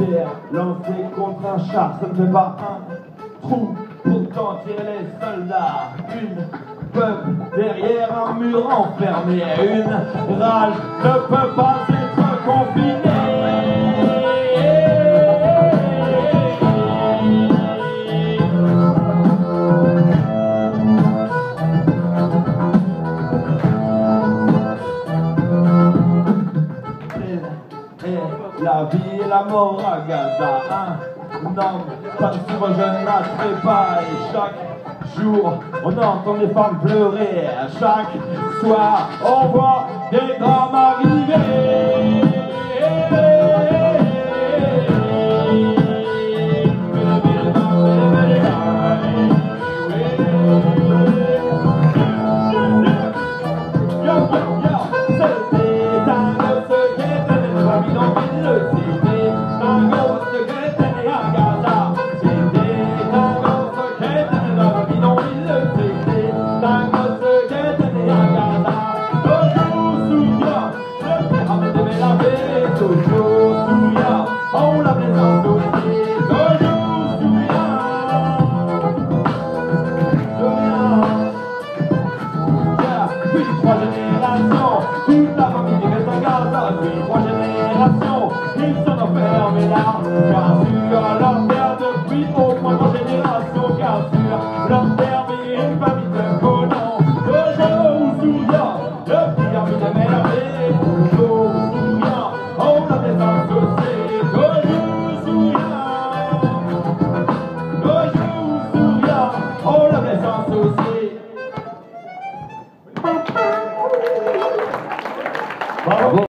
pierre lancée contre un char, ça ne fait pas un trou. Pourtant tirer les soldats, une peuple derrière un mur enfermé, une rage ne peut pas être confinée. La vie et la mort à Gaza, un homme pas souvent jeune n'attrait pas, et chaque jour on entend les femmes pleurer, chaque soir on voit des drames arriver. Toute la famille reste à Gaza, depuis 3 générations, ils sont enfermés là.